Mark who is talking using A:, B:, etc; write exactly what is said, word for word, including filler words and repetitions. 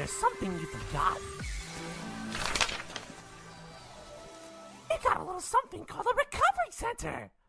A: there's something you forgot. You got a little something called a recovery center.